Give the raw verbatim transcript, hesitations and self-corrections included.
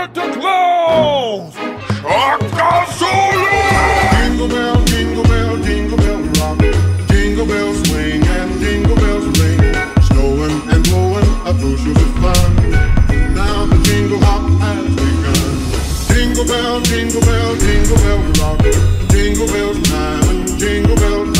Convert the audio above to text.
Santa Claus! Shaka Zulu! Jingle bell, jingle bell, jingle bell rock. Jingle bells swing and jingle bells ring. Snowing and blowing a bushel of fun. Now the jingle hop has begun. Jingle bell, jingle bell, jingle bell rock. Jingle bells time and jingle bell time.